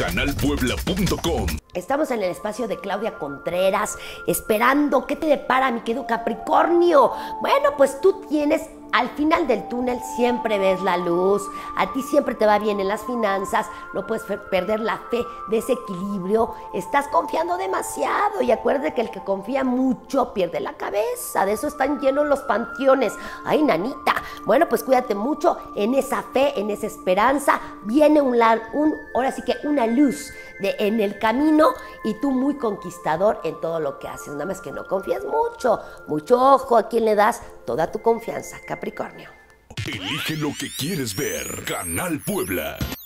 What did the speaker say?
canalpuebla.com. Estamos en el espacio de Claudia Contreras, esperando qué te depara, mi querido Capricornio. Bueno, pues tú tienes, al final del túnel siempre ves la luz, a ti siempre te va bien en las finanzas, no puedes perder la fe de ese equilibrio, estás confiando demasiado y acuérdate que el que confía mucho pierde la cabeza, de eso están llenos los panteones. Ay, nanita, bueno, pues cuídate mucho en esa fe, en esa esperanza, viene ahora sí que una luz en el camino y tú muy conquistador en todo lo que haces, nada más que no confías mucho ojo a quien le das toda tu confianza, Capricornio. Elige lo que quieres ver. Canal Puebla.